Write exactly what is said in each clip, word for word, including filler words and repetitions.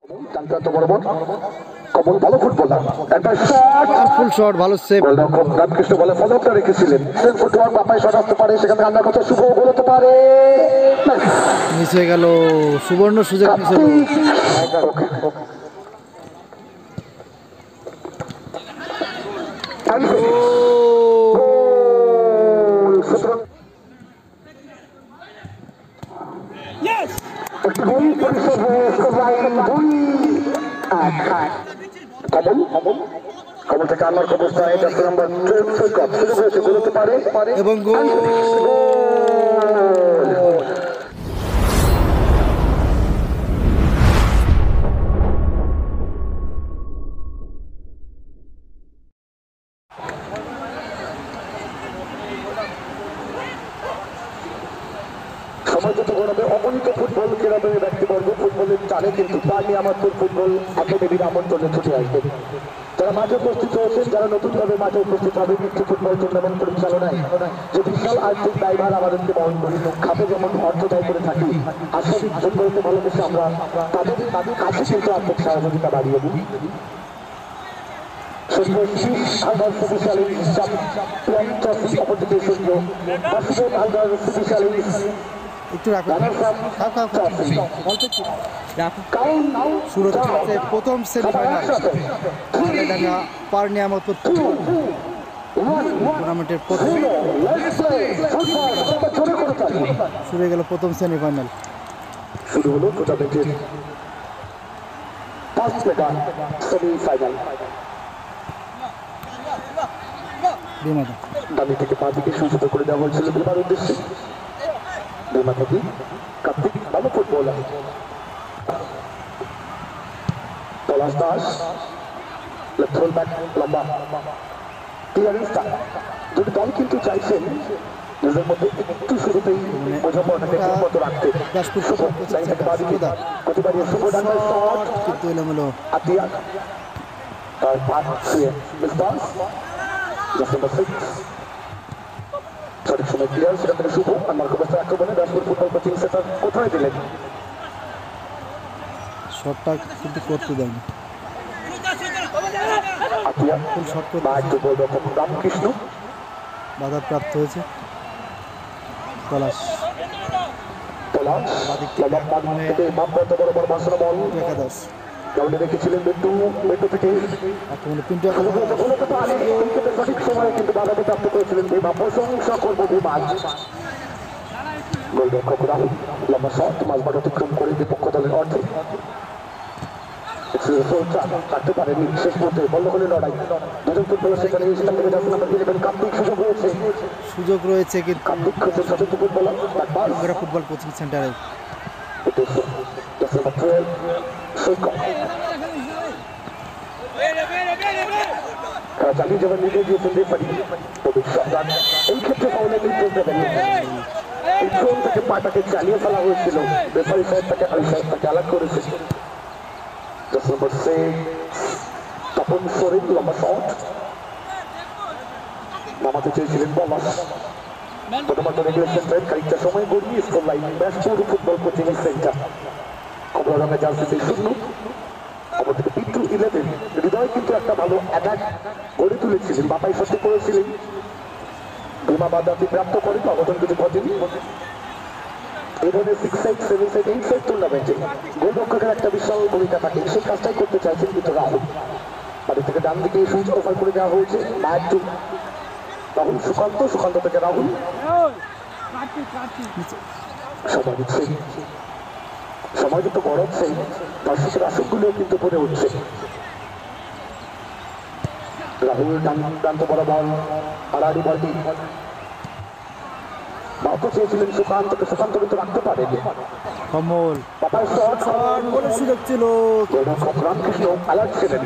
কমল ভালো ফুটবলার, একটা shot, full shot, ভালো সেভ। গোলরক্ষক রামকৃষ্ণ বলে ফলকটা রেখেছিলেন। ফুটবল বাপায় শট আসতে পারে, সেখানে রান্নার কথা শুভ গোল হতে পারে, মিস হয়ে গেল, সুবর্ণ সুযোগ মিস হলো। কমল থেকে আমার অবস্থায় দশ নম্বর গোল হতে পারে এবং গোল। সময় যত গড়াবে অগণিত ফুটবল ক্রীড়াপ্রেমী ব্যক্তিবর্গ ফুটবলের জানে, কিন্তু পারনি আমার ফুটবল একাডেমির আমন্ত্রণে ছুটে আসবে। যারা মাঠে উপস্থিত হয়েছেন, যারা নতুনভাবে মাঠে উপস্থিত হবে একটি ফুটবল টুর্নামেন্ট পরিচালনায় যে বিশাল আর্থিক দায়ভার আমাদেরকে বহন করি, খাতে যেমন অর্থ ব্যয় করে থাকি, আসলে ফুটবলকে ভালোবেসে আমরা তাদের তাদের কাছে কিন্তু আর্থিক সহযোগিতা বাড়িয়ে দিই। একটু রাখো, শুরু হচ্ছে প্রথম সেমিফাইনাল পার নিয়ামতপুর টুর্নামেন্টের প্রথম শুরু হয়ে গেল প্রথম সেমিফাইনাল। শুরু হলো টুর্নামেন্টের ফার্স্ট মেগা সেমিফাইনাল। ডানি থেকে পা দিকে সূচিত করে দেওয়া হয়েছিল বিমার উদ্দেশ্যে। বিমা থেকে কার্তিক ভালো footballer, Palash Das left back লম্বা ক্লিয়ারেন্সটা দুটি দল কিন্তু চাইছেন নিজের মধ্যে একটু শুরুতেই বোঝাপড়াটাকে ঠিকমতো রাখতে। প্রতিবারই শুভ ডাঙ্গার শট কিন্তু এলোমেলো আতিয়া তার পাস ছুঁয়ে মিসবাস নাম্বার সিক্স সঠিক সময় ক্লিয়ার, সেটা থেকে শুভ আর মার্কোবাসের আক্রমণে দাসপুর ফুটবল কোচিং সেন্টার কোথায় দিলেন শটটা কিন্তু করতে দেয়নি। আতিয়া ফুল শট করতে রামকৃষ্ণ বাধা প্রাপ্ত হয়েছে। পলাশ পলাশ একাদশ গ্রাউন্ডে রেখেছিলেন বিট্টু, বিট্টু থেকে আক্রমণে পিন্টু সঠিক সময়ে কিন্তু বাধাটি প্রাপ্ত করেছিলেন ভীমা। প্রশংসা করবো ভীমা। গোলরক্ষক রাহুল লম্বা শট মাঝমাঠ অতিক্রম করে বিপক্ষ দলের অর্ধে কাটতে পারেনি। শেষ মুহূর্তে বল দখলে লড়াই, দুজন ফুটবলার সেখানে কার্তিক সুযোগ রয়েছে সুযোগ রয়েছে কিন্তু কার্তিক সচেতন ফুটবলার ফুটবল কোচিং সেন্টারে চালিয়ে যাবেন নিজে দিয়েছেন রেফারি। এই ক্ষেত্রে ফাউলের নির্দেশ দেবেন। এই ড্রোন থেকে পাটাকে চালিয়ে ফেলা হয়েছিল, রেফারি সাহেব তাকে আলি সাহেব তাকে আলাগ করেছে। দশ নম্বর সিক্স তপন শরীর লম্বা শট নামাতে চেয়েছিলেন পলাশ। প্রথমত রেগুলেশন টাইম খানিকটা সময় গড়িয়ে score line Byaspur football coaching centre কমলা রঙের জার্সিতে শূন্য। অপরদিকে পিট্টু ইলেভেন হৃদয় কিন্তু একটা ভালো অ্যাটাক গড়ে তুলেছিলেন, বাপাই সত্যি করেছিলেন। বিমা বাদাতি প্রাপ্ত করেন, অঘটন কিছু ঘটেনি। এই ধরনের six side seven side eight side টুর্নামেন্টে গোলরক্ষকের একটা বিশাল ভূমিকা থাকে, সেই কাজটাই করতে চাইছেন কিন্তু রাহুল। বাড়ি থেকে ডান দিকে সুইচ অফার করে দেওয়া হয়েছে মায়ের টু রাহুল সুকান্ত, সুকান্ত থেকে রাহুল সময় দিচ্ছে। সময় যত গড়াচ্ছে দর্শকের আসনগুলোও কিন্তু পড়ে উঠছে। রাহুল ডান্ত বরাবর আড়াআড়ি বলটি বাউকে চেয়েছিলেন সুকান্তকে, সুকান্ত কিন্তু রাখতে পারেনি। কমল সুযোগ ছিল, রামকৃষ্ণ অ্যালার্ট ছিলেন।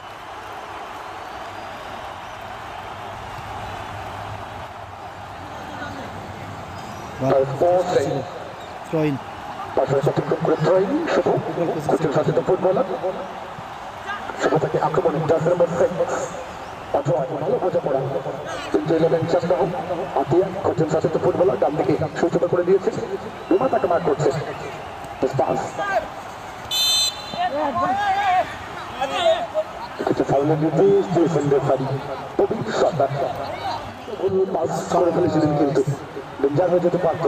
সচেতন ফুটবলার শুভ থেকে আক্রমণে দশ নম্বর ভালো বোঝাপড়া কিন্তু ইলেভেন চাষটা হোক আতিয়া কোচিং সচেতন ফুটবলার ডান দিকে সূচনা করে দিয়েছে, বিমা তাকে মার করছে। কিছু ফাউলের নির্দেশ দিয়েছেন রেফারি প্রবীর সর্দার। ভুল পাস করে ফেলেছিলেন, কিন্তু ডেঞ্জার হয়ে যেতে পারত।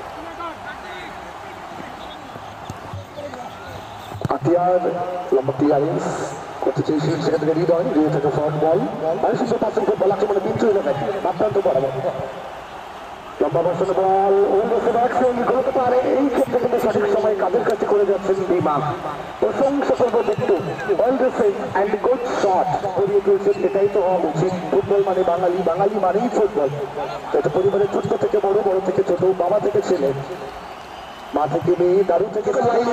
আতিয়ার লম্বা টিয়ারিংস করতে চেয়েছিলেন, সেখান থেকে হৃদয় হৃদয় থেকে ফ্রন্ট বল আর সুন্দর পাস করে বল আক্রমণে বিচ্ছু হয়ে যায় আক্রান্ত বরাবর লম্বা বর্ষণ বল ঘুরতে পারে। এই ক্ষেত্রে কিন্তু সঠিক সময় কাজের কাছে করে যাচ্ছেন বিমা। প্রশংসা করবো দেখতে well receive and good shot করিয়ে তুলছেন। এটাই তো হওয়া উচিত। ফুটবল মানে বাঙালি, বাঙালি মানেই ফুটবল। এটা পরিবারের ছোট্ট থেকে বড়, বড় থেকে ছোট, বাবা থেকে ছেলে, মা থেকে মেয়ে, দারু থেকে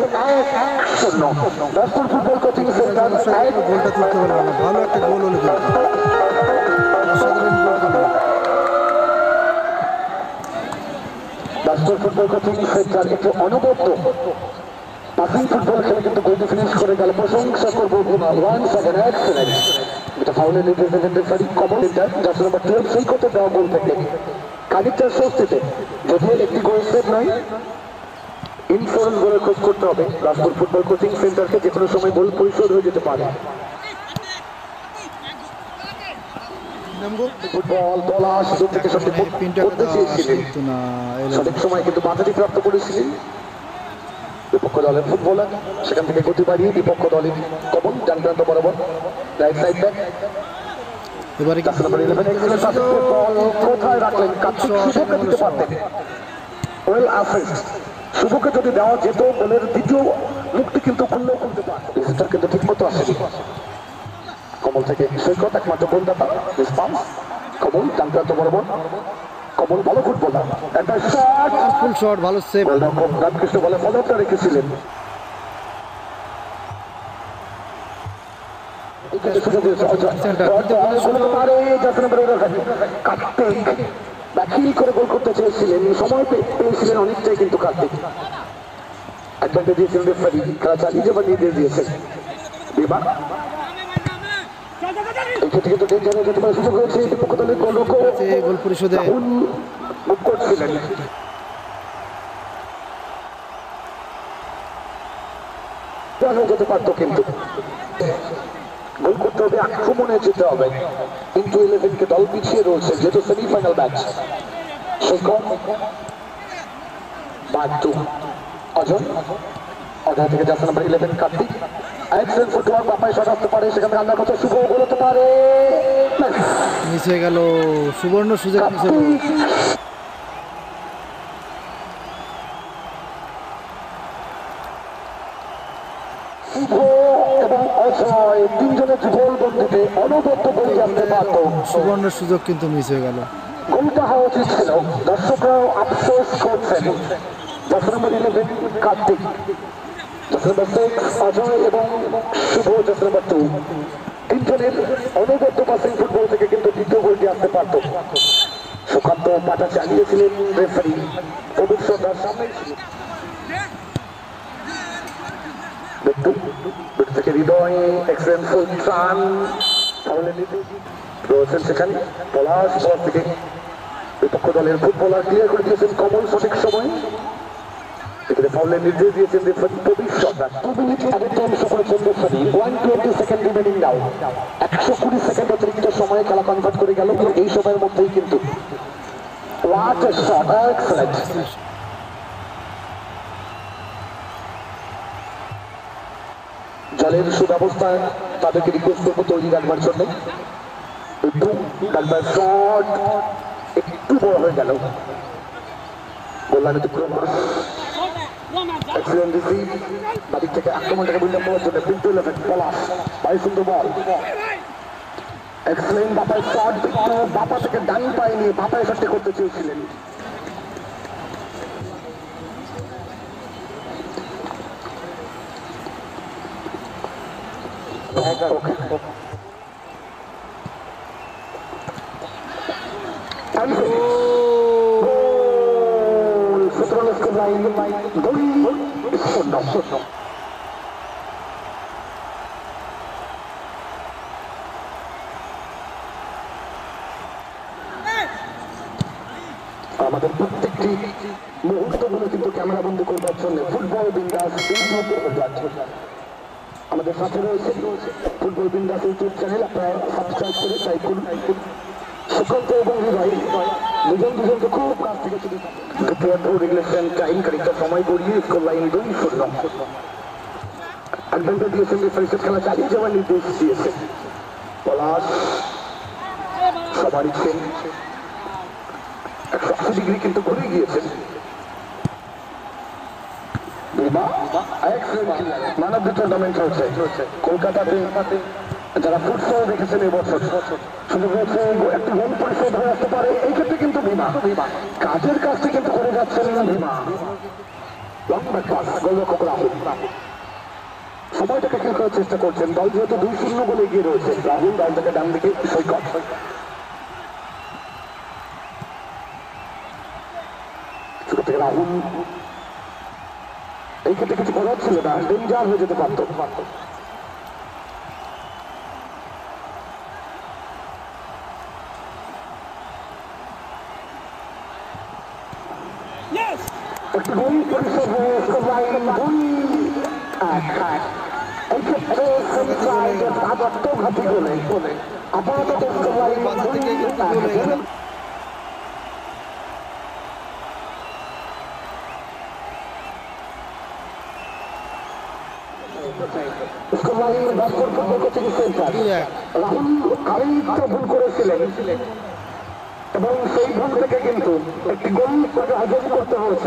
ফুটবল কোচিং সেন্টার। গোলটা তুলতে পারলো না, ভালো একটা গোল হলো কিন্তু অসাধারণ গোল হলো। দাসপুর ফুটবল কোচিং সেন্টার একটু অনবদ্য পাসিং ফুটবল খেলে কিন্তু গোলটি ফিনিশ করে গেল। প্রশংসা করবো ওয়ান সেভেন এক্সেলেন্ট। এটা ফাউলের নির্দেশ দেবেন রেফারি কমল সেন্টার যার নাম্বার টুয়েলভ সেই করতে দেওয়া গোল থেকে খানিকটা স্বস্তিতে। যদিও একটি গোল সেভ নয়, ইন্স্যুরেন্স গোলের খোঁজ করতে হবে দাসপুর ফুটবল কোচিং সেন্টারকে। যে কোনো সময় গোল পরিশোধ হয়ে যেতে পারে। ফুটবল বলা সুযোগ থেকে সঠিক করতে চেয়েছিলেন, সঠিক সময় কিন্তু বাধাটি প্রাপ্ত করেছিলেন বিপক্ষ দলের ফুটবলার। সেখান থেকে গতি বাড়িয়ে বিপক্ষ দলের কমন ডানপ্রান্ত বরাবর রাইট সাইড ব্যাক। এবারে কোথায় রাখলেন? শুভকে দিতে পারতেন। ওয়েল অ্যাসিস্ট শুভকে যদি দেওয়া যেত বলের দ্বিতীয় মুক্তি কিন্তু খুললেও খুলতে পারত। রেজিস্টার কিন্তু ঠিক মতো আসেনি। কমল থেকে সৈকত একমাত্র গোলদাতা রেসপন্স। কমল ডানপ্রান্ত বরাবর, কমল ভালো ফুটবলার। একটা শট, ফুল শট, ভালো সেভ। রামকৃষ্ণ বলে ফলোটা রেখেছিলেন। করে গোল করতে চেয়েছিলেন, সময় পেয়েছিলেন অনেকটাই, কিন্তু কার্তিক অ্যাডভান্টেজ দিয়েছেন রেফারি। খেলা চালিয়ে যাবার নির্দেশ দিয়েছেন বিমা। এই ক্ষেত্রে কিন্তু ডেঞ্জার হয়ে যেতে পারে সুযোগ রয়েছে বিপক্ষ দলের গোল পরিশোধে মুখ করছিলেন। যেতে পারতো, কিন্তু গোল করতে হবে, আক্রমণে যেতে হবে। কিন্তু ইলেভেনকে দল পিছিয়ে রয়েছে যেহেতু সেমিফাইনাল ম্যাচ। অজয় অজয় থেকে যাচ্ছে number eleven Kartik. Excellent football Bapai shot আসতে পারে, সেখানে রান্নার কথা শুভ গোল হতে পারে। মিস হয়ে গেল, সুবর্ণ সুযোগ মিস হলো। সুবর্ণের সুযোগ কিন্তু মিস হয়ে গেল। গোলটা হওয়া উচিত ছিল। দর্শকরাও আফসোস করছেন। দশ নম্বর ইলেভেন কার্তিক, দশ নম্বর সিক্স অজয় এবং শুভ দশ নম্বর টু, তিনজনের অনবদ্য পাসিং ফুটবল থেকে কিন্তু দ্বিতীয় গোলটি আসতে পারত। সুকান্ত পাটা চালিয়েছিলেন রেফারি প্রবীর সর্দার সামনে থেকে হৃদয় এক্সেলেন্ট ফুল ট্রান রয়েছেন সেখানে। পলাশ বল থেকে বিপক্ষ দলের ফুটবলার ক্লিয়ার করে দিয়েছেন কমল সঠিক সময়। এখানে ফাউলের নির্দেশ দিয়েছেন referee Prabir Sardar. Two minute আগের টাইম শো করেছেন referee. One twenty second remaining now. একশো কুড়ি সেকেন্ড অতিরিক্ত সময়ে খেলা কনভার্ট করে গেল। এই সময়ের মধ্যেই কিন্তু হোয়াট আ শট, এক্সেলেন্ট। জলের সুব্যবস্থায় তাদেরকে রিকোয়েস্ট করবো তৈরি রাখবার জন্য। একটু ডাকবার শট একটু বড় হয়ে গেল। বললাম একটু এক্সেলেন্ট রিসিভ বাদিক থেকে আক্রমণটাকে বিলম্ব করার জন্য পিন্টু ইলেভেন পলাশ ভাই সুন্দর বল। এক্সেলেন্ট বাপায় শট, পিন্টু বাপা থেকে ডান পায়ে নিয়ে বাপায় শটটি করতে চেয়েছিলেন। আমাদের প্রত্যেকটি মুহূর্তগুলো কিন্তু ক্যামেরা বন্ধ করবার জন্য ফুটবল বিন্দাস আমাদের সাথে রয়েছে ফুটবল বিন্দাস ইউটিউব চ্যানেল, আপনারা সাবস্ক্রাইব করে লাইক করুন। সুকান্ত এবং হৃদয় দুজন দুজনকে খুব কাছ থেকে শুধু রেগুলেশন টাইম খানিকটা সময় গড়িয়ে স্কোর লাইন দুই শূন্য। একদমটা দিয়েছেন ডিফেন্সের খেলা চালিয়ে যাওয়ার নির্দেশ দিয়েছে পলাশ। সবারই একশো আশি ডিগ্রি কিন্তু ঘুরে গিয়েছেন। ম্যান অফ দ্য টুর্নামেন্ট হচ্ছে কলকাতাতে যারা ফুটবল দেখেছেন এবছর শুধু হচ্ছে একটি গোল পরিশোধ হয়ে আসতে পারে। এই ক্ষেত্রে কিন্তু ভীমা কাজের কাজটি কিন্তু করে যাচ্ছেন ভীমা। লম্বা কাজ গোলরক্ষক রাহুল সময়টাকে খেল করার চেষ্টা করছেন। দল যেহেতু দুই শূন্য গোলে এগিয়ে রয়েছে, রাহুল দল থেকে ডান দিকে সৈকত। রাহুল এই ক্ষেত্রে কিছু করার ছিল না, ডেঞ্জার হয়ে যেতে পারত। একটি গোল পরিশোধ হয়ে দুই এক। এই ক্ষেত্রে আত্মঘাতী গোলে আপাতত রাহুল আরেকটা ভুল করেছিলেন এবং সেই ভুল থেকে কিন্তু একটি গোল হজম করতে হয়েছে।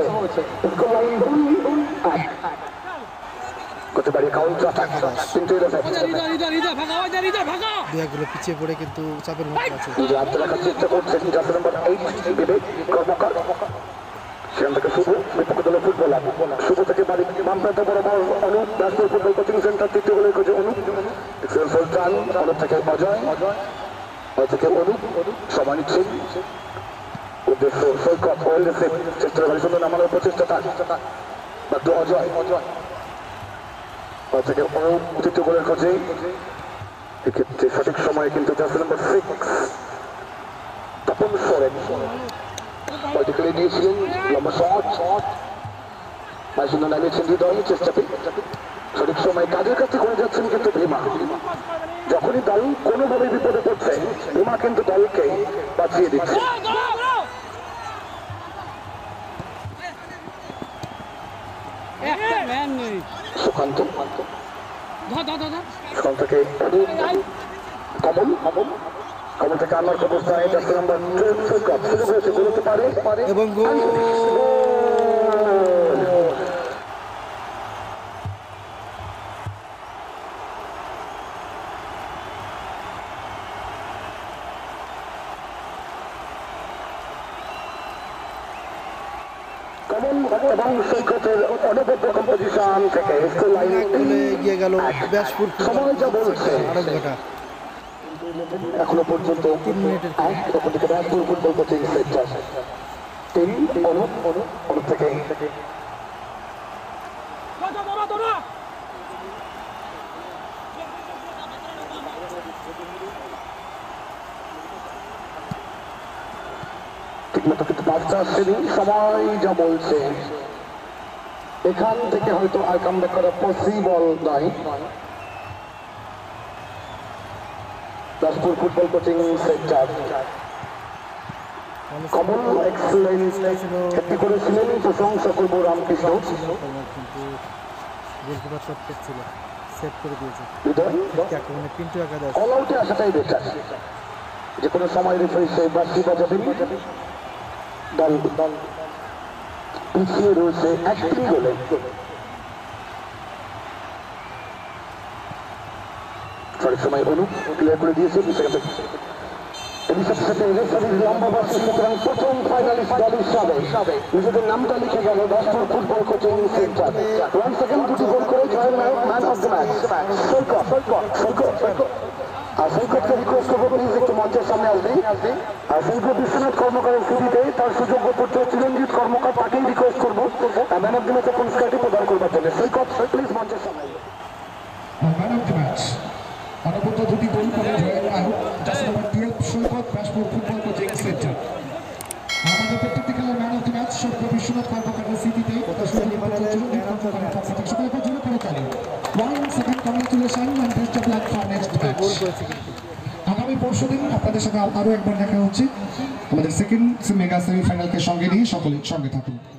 পিছিয়ে পড়ে কিন্তু চাপের মধ্যে আছে। রাখার চেষ্টা করছেন জাতীয় নম্বর এইট বিবেক কর্মকার। সেখান থেকে শুভ বিপক্ষ দলের ফুটবলার শুভ থেকে বাড়ি বামপ্রান্ত বরাবর Anup Daspur football coaching centre তৃতীয় গোলের কোচে অনুপ সুলতান, অনুপ থেকে অজয়, অজয় থেকে অনুপ সবাই নিচ্ছে উদ্দেশ্য সৈকত চেষ্টা করে সুন্দর নামানোর প্রচেষ্টা তার বাধ্য অজয় অজয় থেকে অনুপ তৃতীয় গোলের কোচে। এক্ষেত্রে সঠিক সময়ে কিন্তু jersey number six Tapan Soren politically নিয়েছিলেন লম্বা শট শট মাইশূন্য নামিয়েছেন হৃদয় চেষ্টাতে। সঠিক সময় কাজের কাছে করে যাচ্ছেন কিন্তু ভীমা। যখনই দল কোনোভাবে বিপদে পড়ছে ভীমা কিন্তু দলকে বাঁচিয়ে দিচ্ছে। সুকান্ত সুকান্তকে কমল কমল কমল থেকে আনার অবস্থায় জার্সি নাম্বার সৈকত সুযোগ হয়েছে বলতে পারে এবং এবং সৈকতের অনবদ্য কম্পোজিশন থেকে এগিয়ে গেল ব্যাসপুর। সময় যা বলছে আড়াই ঘন্টা এখনো পর্যন্ত তিন মিনিটের ব্যাসপুর ফুটবল কোচিং সেন্টার তিন অনুপ অনুপ থেকে ঠিকমতো কিন্তু বাচ্চা আসছেনি। সময় যা বলছে এখান থেকে হয়তো আর কামব্যাক করা পসিবল নয়। Daspur football coaching centre Kamal excellence একটি করেছিলেন, প্রশংসা করব রামকৃষ্ণ। কিন্তু গোলকিপার শট ছিল, সেভ করে দিয়েছে। পিন্টু একাদশ অল আউটে আসাটাই বেটার। যে কোনো সময় রেফারি সে বাঁশি বাজাবেন। দল দল পিছিয়ে রয়েছে এক তিন গোলে। সঠিক সময় অনুপ ক্লিয়ার করে দিয়েছে। প্রথম ফাইনালিস্ট দল হিসাবে নিজেদের নামটা লিখে গেল Daspur football coaching centre. One second দুটি গোল করে জয় man of the match Saikat Saikat আর সৈকতকে রিকোয়েস্ট করবো প্লিজ একটু মঞ্চের সামনে আসবে। আর সৈকত বিশ্বনাথ কর্মকারের সিঁড়িতে তার সুযোগ্য পুত্র চিরঞ্জিত কর্মকার, তাকেই রিকোয়েস্ট করবো ম্যান অফ দ্য ম্যাচের পুরস্কারটি প্রদান করবার জন্য। সৈকত প্লিজ মঞ্চের সামনে ম্যান অফ দ্য ম্যাচ অনবদ্য দুটি গোল করে জয়ের নায়ক jersey number twelve Saikat Byaspur football coaching centre. আমাদের প্রত্যেকটি খেলার man of the match Saikat Biswanath কর্মকারের স্মৃতিতে সকলের জন্য করে চলে। One second congratulation congratulation and best of luck for next match. আগামী পরশু দিন আপনাদের সাথে আরও একবার দেখা হচ্ছে আমাদের সেকেন্ড মেগা সেমিফাইনালকে সঙ্গে নিয়ে। সকলে সঙ্গে থাকুন।